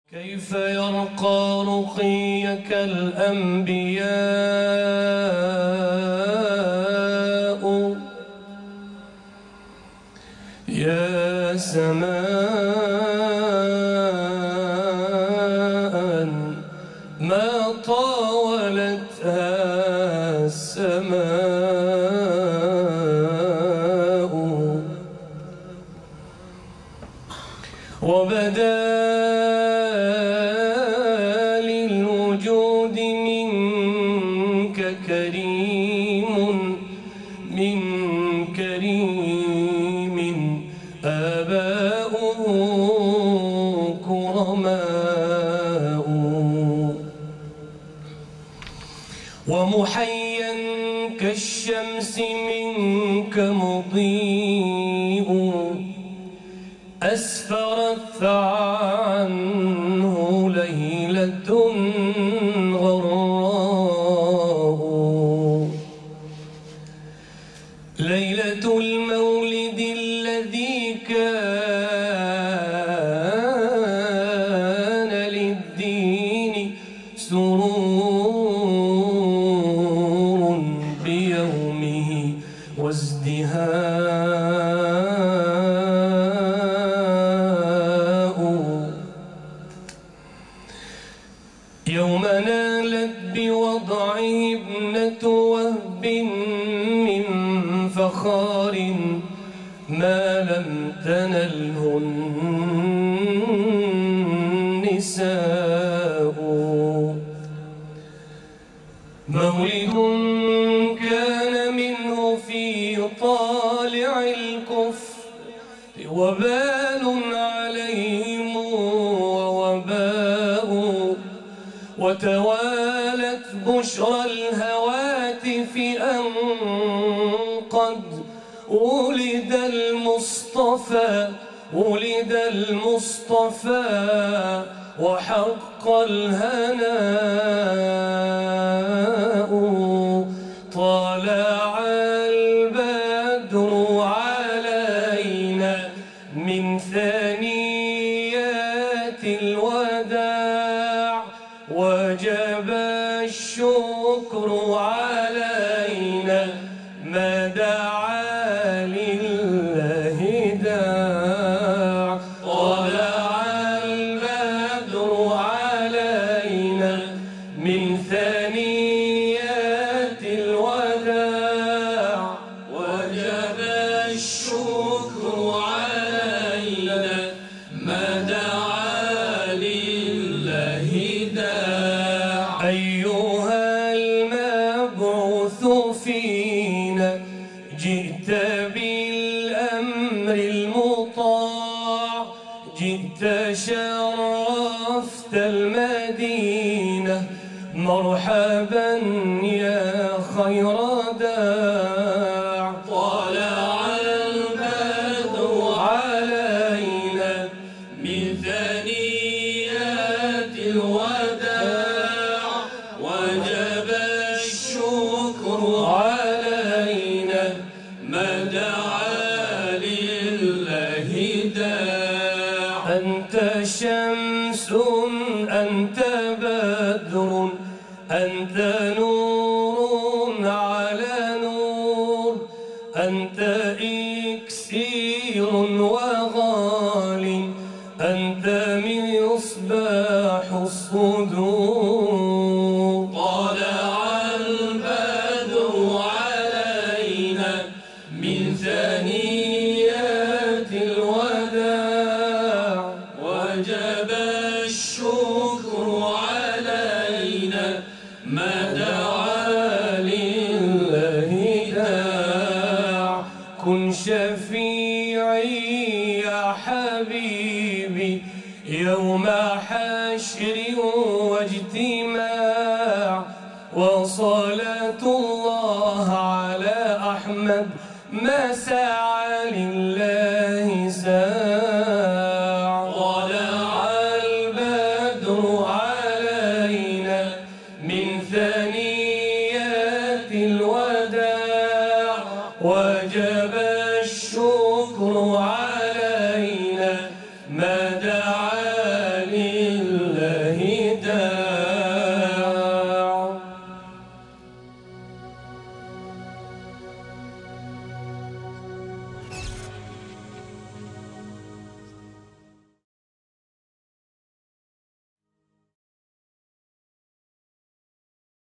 كيف يرقى رقيك الأنبياء يا سماء ما طاولتها السماء وبدا للوجود منك كريم من كريم آباؤه كرماء ومحيا كالشمس منك مضيء أسفرت عنه ليلة غراء ليلة المولد الذي كان للدين سرور بيومه وازدهاء يوم نالت بوضعه ابنة وهب من فخار ما لم تنله النساء مولد كان منه في طالع الكفر وبال عليهم ووباء وتوالت بشرى الهواتف أن قد ولد المصطفى وحق الهناء طلع البدر علينا من ثنيات الوداع وجب الشكر علينا ما دعا لله داع طلع البدر علينا من ثنيات الوداع وجب الشكر علينا ما دعا لله داع أيها المبعوث فينا جئت بالأمر المطاع جئت شرفت المدينة مرحبا يا خير داع طلع البدر علينا من ثنيات الوداع وجب الشكر علينا ما دعا لله داع أنت شمس أنت بدر أنت نور على نور أنت إكسير وغال أنت مصباح الصدور طلع البدر علينا من ثنيات الوداع وجب الشكر علينا ما دعا لله داع كن شفيعي يا حبيبي يوم حشر